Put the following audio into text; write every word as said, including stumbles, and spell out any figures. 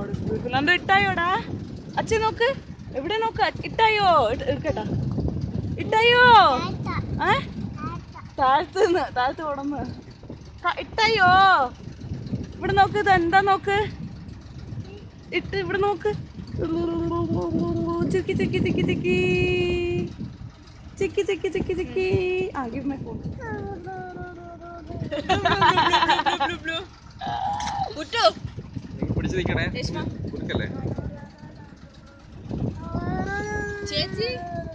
നന്ദു ഇട്ടായോടാ? അച്ഛൻ നോക്ക്, എവിടെ നോക്ക്, ഇട്ടായോ? എടുക്കട്ടാ, ഇട്ടായോ? ഏ താഴത്ത് താഴത്ത് ഓടന്ന് ഇട്ടായോ? ഇവിടെ നോക്ക്, ഇത് എന്താ നോക്ക്, ഇട്ട് ഇവിടെ നോക്ക്. ചിക്കി ചിക്കി ചിക്കി ചിക്കി ചിക്കി ചിക്കി ചിക്കി ചിക്കി. ആ ഗിവ് മൈ ഫോൺ. പിടിച്ചു നിൽക്കണേ, കൊടുക്കല്ലേ ചേച്ചി.